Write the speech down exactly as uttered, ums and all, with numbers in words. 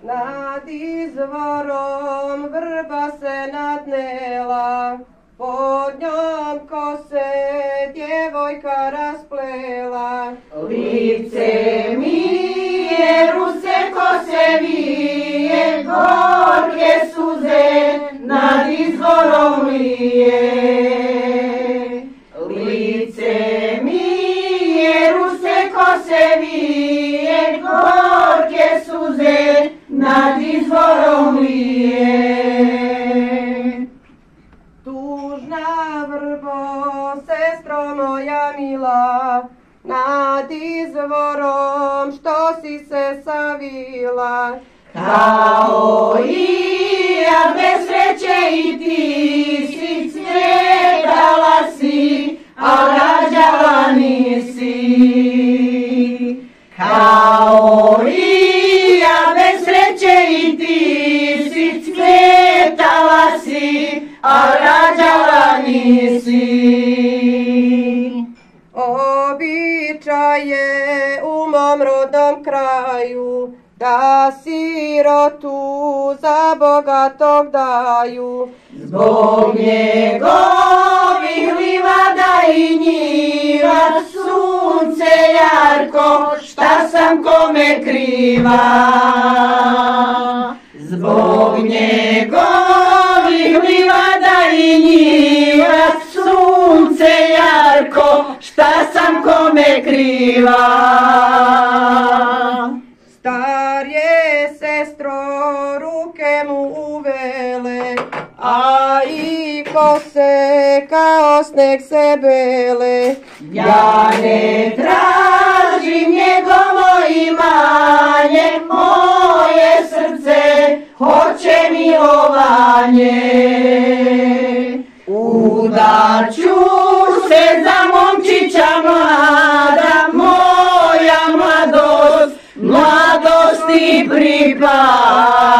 Nad izvorom vrba se nadnela, pod njom ko se djevojka rasplela. Lice mi je ruse ko se vije, gorke suze nad izvorom lije. Lice mi je ruse ko se vije, gorke suze nad izvorom lije. Tužna vrbo, sestro moja mila, nad izvorom što si se savila. Kao i ja bez sreće i ti si cvjetala si, a rađala nisi. Kao i ja bez sreće i ti si cvjetala si, a rađala nisi. Običaj je u mom rodnom kraju da sirotu za bogatog daju. Zbog njegovih livada i njiva, sunce jarko, šta sam kome kriva. Zbog njegovih livada i njiva, sunce jarko, šta sam kome kriva. Star je sestro ruke mu uvele, a i kose kao sneg se bele. Ja ne tražim njegovo imanje, moje srce hoće milovanje. Udaću se za momčića mlada, moja mladost, mladosti pripada.